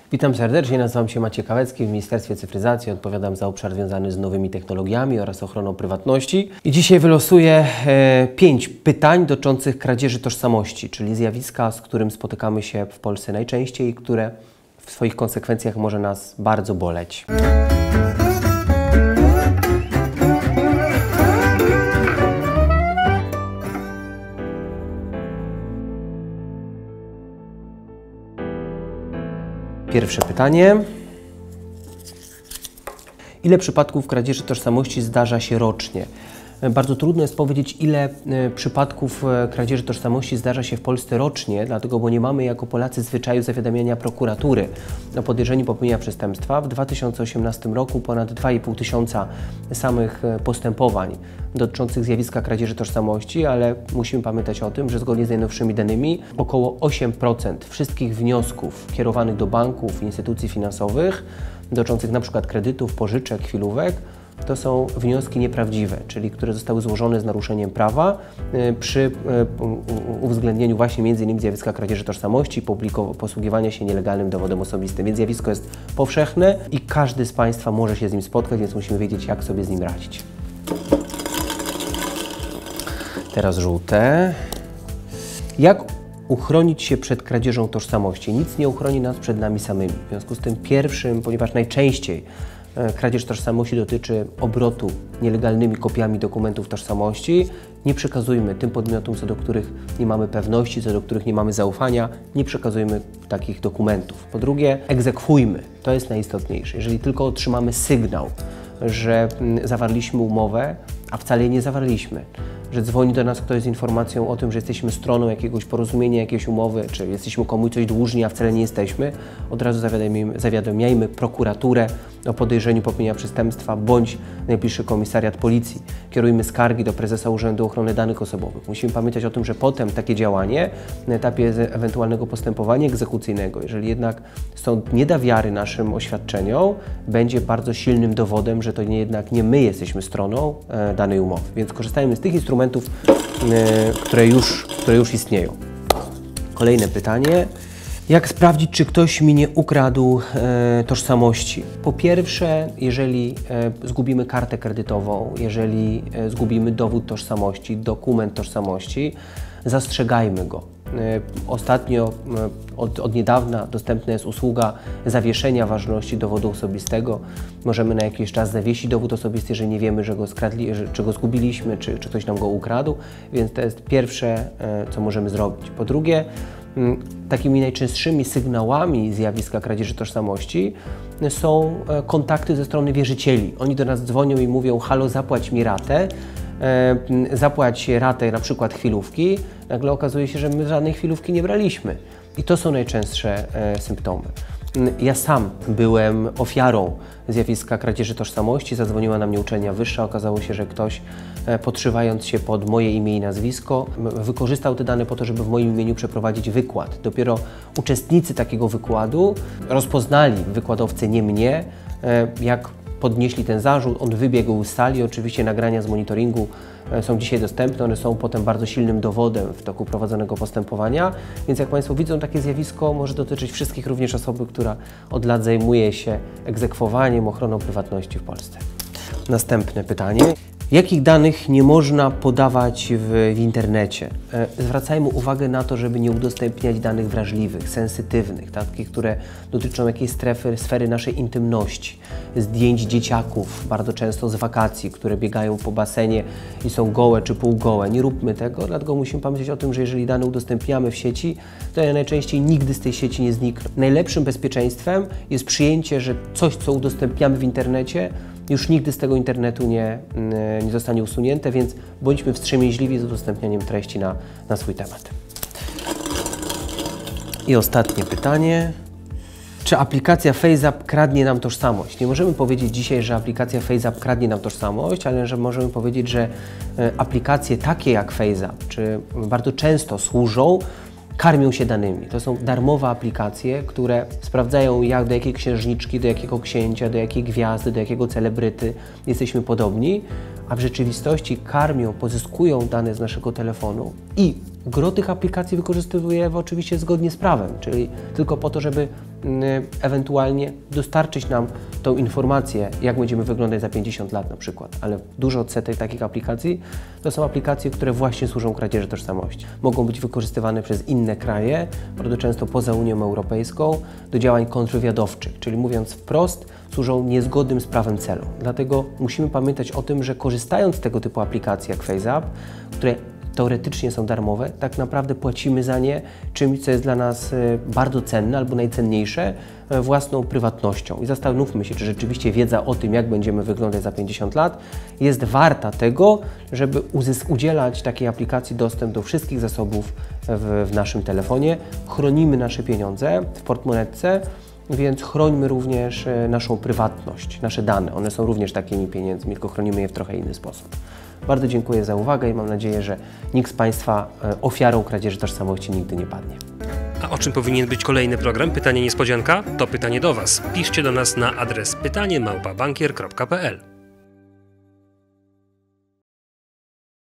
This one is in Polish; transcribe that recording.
Witam serdecznie, nazywam się Maciej Kałecki, w Ministerstwie Cyfryzacji odpowiadam za obszar związany z nowymi technologiami oraz ochroną prywatności. I dzisiaj wylosuję 5 pytań dotyczących kradzieży tożsamości, czyli zjawiska, z którym spotykamy się w Polsce najczęściej i które w swoich konsekwencjach może nas bardzo boleć. Pierwsze pytanie. Ile przypadków kradzieży tożsamości zdarza się rocznie? Bardzo trudno jest powiedzieć, ile przypadków kradzieży tożsamości zdarza się w Polsce rocznie, dlatego, bo nie mamy jako Polacy zwyczaju zawiadamiania prokuratury o podejrzeniu popełnienia przestępstwa. W 2018 roku ponad 2,5 tysiąca samych postępowań dotyczących zjawiska kradzieży tożsamości, ale musimy pamiętać o tym, że zgodnie z najnowszymi danymi około 8% wszystkich wniosków kierowanych do banków i instytucji finansowych dotyczących np. kredytów, pożyczek, chwilówek, to są wnioski nieprawdziwe, czyli które zostały złożone z naruszeniem prawa przy uwzględnieniu właśnie m.in. zjawiska kradzieży tożsamości, posługiwania się nielegalnym dowodem osobistym. Więc zjawisko jest powszechne i każdy z Państwa może się z nim spotkać, więc musimy wiedzieć, jak sobie z nim radzić. Teraz żółte. Jak uchronić się przed kradzieżą tożsamości? Nic nie uchroni nas przed nami samymi. W związku z tym pierwszym, ponieważ najczęściej kradzież tożsamości dotyczy obrotu nielegalnymi kopiami dokumentów tożsamości, nie przekazujmy tym podmiotom, co do których nie mamy pewności, co do których nie mamy zaufania, nie przekazujmy takich dokumentów. Po drugie, egzekwujmy. To jest najistotniejsze. Jeżeli tylko otrzymamy sygnał, że zawarliśmy umowę, a wcale jej nie zawarliśmy, że dzwoni do nas ktoś z informacją o tym, że jesteśmy stroną jakiegoś porozumienia, jakiejś umowy, czy jesteśmy komuś coś dłużni, a wcale nie jesteśmy, od razu zawiadamiajmy prokuraturę o podejrzeniu popełnienia przestępstwa bądź najbliższy komisariat policji. Kierujmy skargi do prezesa Urzędu Ochrony Danych Osobowych. Musimy pamiętać o tym, że potem takie działanie na etapie ewentualnego postępowania egzekucyjnego, jeżeli jednak sąd nie da wiary naszym oświadczeniom, będzie bardzo silnym dowodem, że to jednak nie my jesteśmy stroną danej umowy. Więc korzystajmy z tych instrumentów, które już istnieją. Kolejne pytanie. Jak sprawdzić, czy ktoś mi nie ukradł tożsamości? Po pierwsze, jeżeli zgubimy kartę kredytową, jeżeli zgubimy dowód tożsamości, dokument tożsamości, zastrzegajmy go. Ostatnio, od niedawna dostępna jest usługa zawieszenia ważności dowodu osobistego. Możemy na jakiś czas zawiesić dowód osobisty, jeżeli nie wiemy, że go skradli, czy go zgubiliśmy, czy ktoś nam go ukradł, więc to jest pierwsze, co możemy zrobić. Po drugie, takimi najczęstszymi sygnałami zjawiska kradzieży tożsamości są kontakty ze strony wierzycieli. Oni do nas dzwonią i mówią: halo, zapłać mi ratę, zapłać ratę na przykład chwilówki. Nagle okazuje się, że my żadnej chwilówki nie braliśmy. I to są najczęstsze symptomy. Ja sam byłem ofiarą zjawiska kradzieży tożsamości. Zadzwoniła na mnie uczelnia wyższa. Okazało się, że ktoś, podszywając się pod moje imię i nazwisko, wykorzystał te dane po to, żeby w moim imieniu przeprowadzić wykład. Dopiero uczestnicy takiego wykładu rozpoznali wykładowcę, nie mnie, jak podnieśli ten zarzut, on wybiegł z sali. Oczywiście nagrania z monitoringu są dzisiaj dostępne, one są potem bardzo silnym dowodem w toku prowadzonego postępowania, więc jak Państwo widzą, takie zjawisko może dotyczyć wszystkich, również osoby, która od lat zajmuje się egzekwowaniem, ochroną prywatności w Polsce. Następne pytanie. Jakich danych nie można podawać w internecie? Zwracajmy uwagę na to, żeby nie udostępniać danych wrażliwych, sensytywnych, takich, które dotyczą jakiejś sfery naszej intymności. Zdjęć dzieciaków, bardzo często z wakacji, które biegają po basenie i są gołe czy półgołe. Nie róbmy tego, dlatego musimy pamiętać o tym, że jeżeli dane udostępniamy w sieci, to najczęściej nigdy z tej sieci nie znikną. Najlepszym bezpieczeństwem jest przyjęcie, że coś, co udostępniamy w internecie, już nigdy z tego internetu nie zostanie usunięte, więc bądźmy wstrzemięźliwi z udostępnianiem treści na swój temat. I ostatnie pytanie. Czy aplikacja FaceApp kradnie nam tożsamość? Nie możemy powiedzieć dzisiaj, że aplikacja FaceApp kradnie nam tożsamość, ale że możemy powiedzieć, że aplikacje takie jak FaceApp, czy bardzo często służą, karmią się danymi. To są darmowe aplikacje, które sprawdzają, jak do jakiej księżniczki, do jakiego księcia, do jakiej gwiazdy, do jakiego celebryty jesteśmy podobni, a w rzeczywistości karmią, pozyskują dane z naszego telefonu i Gro tych aplikacji wykorzystuje oczywiście zgodnie z prawem, czyli tylko po to, żeby ewentualnie dostarczyć nam tą informację, jak będziemy wyglądać za 50 lat na przykład. Ale dużo odsetek takich aplikacji to są aplikacje, które właśnie służą kradzieży tożsamości. Mogą być wykorzystywane przez inne kraje, bardzo często poza Unią Europejską, do działań kontrwywiadowczych, czyli mówiąc wprost, służą niezgodnym z prawem celom. Dlatego musimy pamiętać o tym, że korzystając z tego typu aplikacji jak FaceApp, które teoretycznie są darmowe, tak naprawdę płacimy za nie czymś, co jest dla nas bardzo cenne albo najcenniejsze, własną prywatnością. I zastanówmy się, czy rzeczywiście wiedza o tym, jak będziemy wyglądać za 50 lat, jest warta tego, żeby udzielać takiej aplikacji dostęp do wszystkich zasobów w naszym telefonie. Chronimy nasze pieniądze w portmonetce, więc chrońmy również naszą prywatność, nasze dane. One są również takimi pieniędzmi, tylko chronimy je w trochę inny sposób. Bardzo dziękuję za uwagę i mam nadzieję, że nikt z Państwa ofiarą kradzieży tożsamości nigdy nie padnie. A o czym powinien być kolejny program Pytanie Niespodzianka? To pytanie do Was. Piszcie do nas na adres pytanie@bankier.pl.